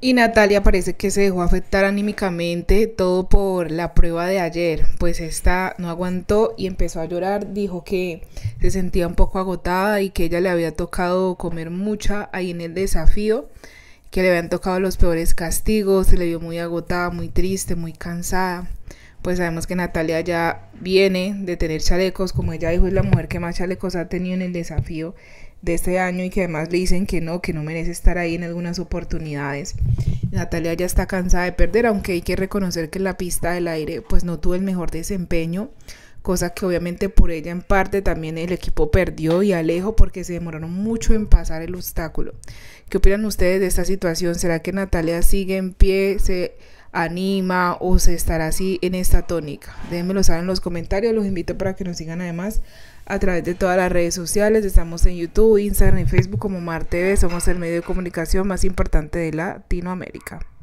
Y Natalia parece que se dejó afectar anímicamente, todo por la prueba de ayer, pues esta no aguantó y empezó a llorar, dijo que se sentía un poco agotada y que ella le había tocado comer mucha ahí en el desafío, que le habían tocado los peores castigos, se le vio muy agotada, muy triste, muy cansada. Pues sabemos que Natalia ya viene de tener chalecos, como ella dijo, es la mujer que más chalecos ha tenido en el desafío de este año y que además le dicen que no merece estar ahí en algunas oportunidades. Natalia ya está cansada de perder, aunque hay que reconocer que en la pista del aire pues no tuvo el mejor desempeño, cosa que obviamente por ella en parte también el equipo perdió y Alejo porque se demoraron mucho en pasar el obstáculo. ¿Qué opinan ustedes de esta situación? ¿Será que Natalia sigue en pie, se anima o se estará así en esta tónica? Déjenmelo saber en los comentarios, los invito para que nos sigan además a través de todas las redes sociales. Estamos en YouTube, Instagram y Facebook como Mar TV. Somos el medio de comunicación más importante de Latinoamérica.